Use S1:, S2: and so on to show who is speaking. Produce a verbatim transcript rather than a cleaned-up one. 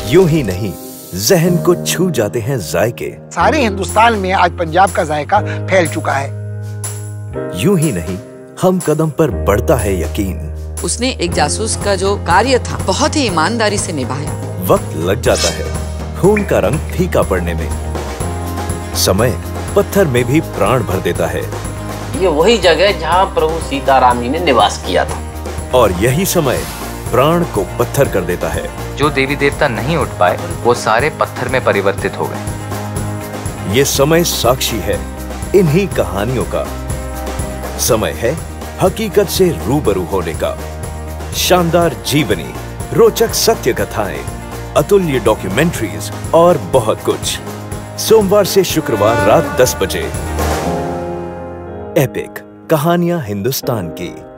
S1: यूं ही नहीं, जहन को छू जाते हैं जायके।
S2: सारे हिंदुस्तान में आज पंजाब का जायका फैल चुका है।
S1: यूं ही नहीं, हम कदम पर बढ़ता है यकीन।
S3: उसने एक जासूस का जो कार्य था बहुत ही ईमानदारी से निभाया।
S1: वक्त लग जाता है खून का रंग फीका पड़ने में। समय पत्थर में भी प्राण भर देता है।
S4: ये वही जगह जहाँ प्रभु सीताराम जी ने निवास किया था।
S1: और यही समय प्राण को पत्थर कर देता है।
S5: जो देवी देवता नहीं उठ पाए वो सारे पत्थर में परिवर्तित हो गए।
S1: ये समय साक्षी है इन्हीं कहानियों का। समय है हकीकत से रूबरू होने का। शानदार जीवनी, रोचक सत्य कथाएं, अतुल्य डॉक्यूमेंट्रीज और बहुत कुछ। सोमवार से शुक्रवार रात दस बजे। एपिक कहानियां हिंदुस्तान की।